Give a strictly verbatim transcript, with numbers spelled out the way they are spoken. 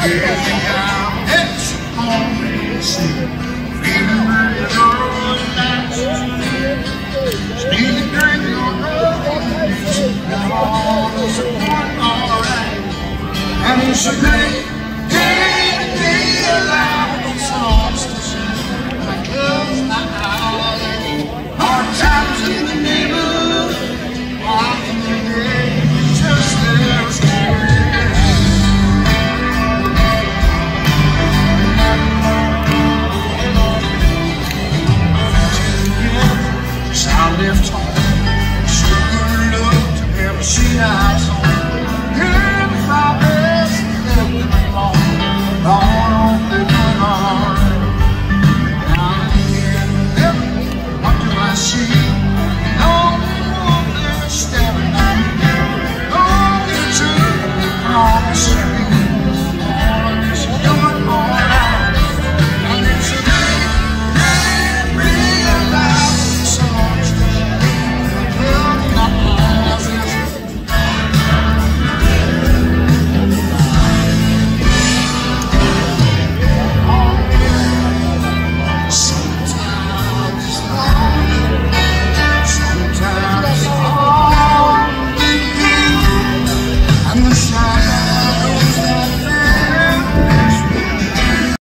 It's only sin. Feeling like it's all last. Still a drink your road. All is going alright. And it's a day.